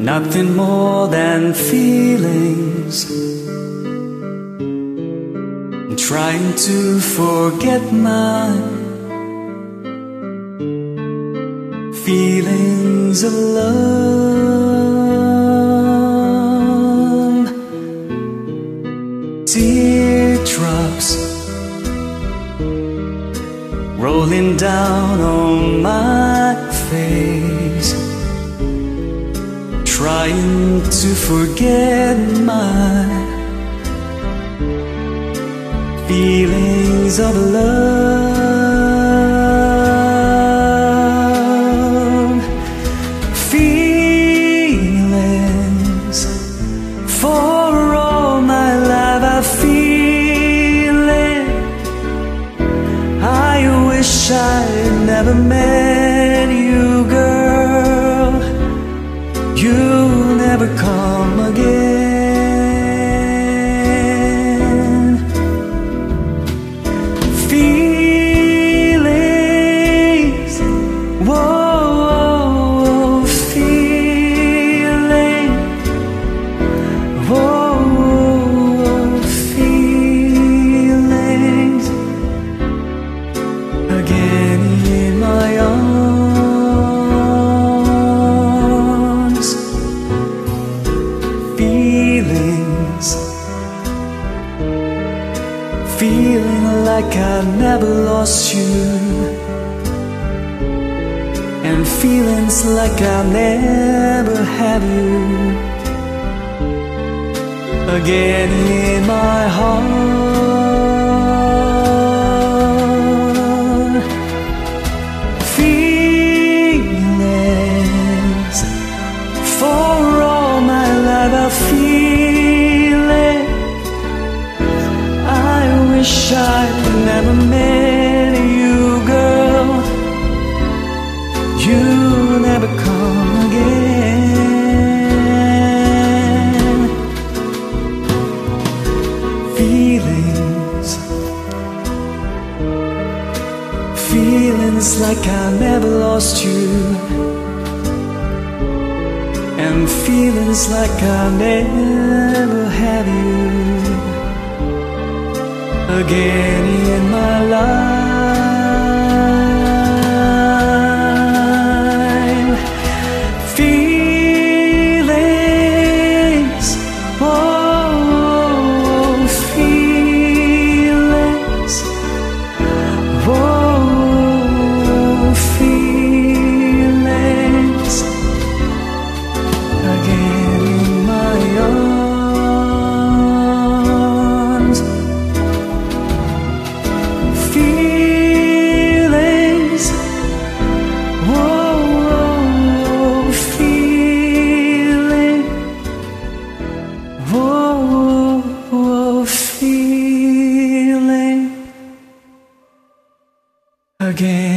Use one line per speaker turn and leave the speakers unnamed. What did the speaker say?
nothing more than feelings. I'm trying to forget my feelings of love. Teardrops rolling down on my face, trying to forget my feelings of love. Feelings for all my life, I feel it. I wish I'd never met you, girl. You'll never come again. Feelings, whoa, feeling, whoa, feelings again in my arms. Feelings, feeling like I never lost you, and feelings like I'll never have you again in my heart. Feelings for all my life, I feel it. I wish I'd never met you, girl. You'll never come again. Feelings, feelings like I never lost you, and feelings like I'll never have you again in my life. Feelings, oh, feelings, oh, feelings again in my arms. Feelings, whoa, feeling, whoa, feeling again.